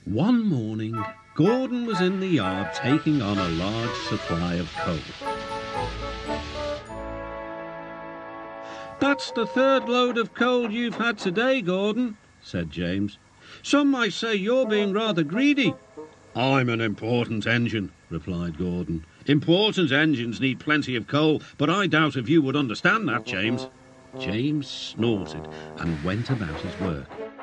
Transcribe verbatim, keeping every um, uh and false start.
One morning, Gordon was in the yard taking on a large supply of coal. "That's the third load of coal you've had today, Gordon," said James. "Some might say you're being rather greedy." "I'm an important engine," replied Gordon. "Important engines need plenty of coal, but I doubt if you would understand that, James." James snorted and went about his work.